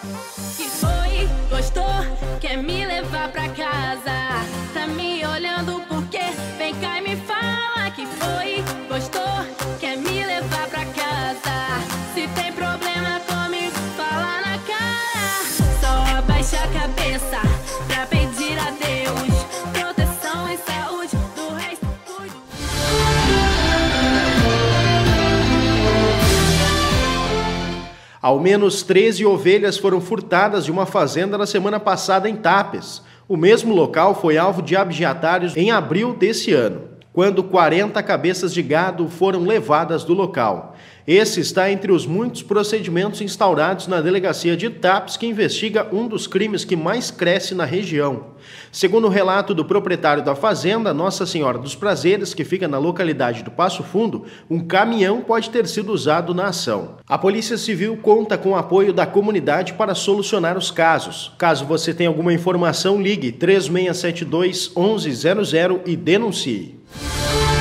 Que foi, gostou, quer me levar pra casa. Tá me olhando por quê? Vem cá e me fala. Que foi, gostou, quer me levar pra casa. Se tem problema comigo, fala na cara. Só abaixa a cabeça pra pedir a Deus proteção e saúde, do resto cuido. Ao menos 13 ovelhas foram furtadas de uma fazenda na semana passada em Tapes. O mesmo local foi alvo de abigeatários em abril desse ano, quando 40 cabeças de gado foram levadas do local. Esse está entre os muitos procedimentos instaurados na delegacia de Tapes, que investiga um dos crimes que mais cresce na região. Segundo o relato do proprietário da fazenda, Nossa Senhora dos Prazeres, que fica na localidade do Passo Fundo, um caminhão pode ter sido usado na ação. A Polícia Civil conta com o apoio da comunidade para solucionar os casos. Caso você tenha alguma informação, ligue 3672-1100 e denuncie.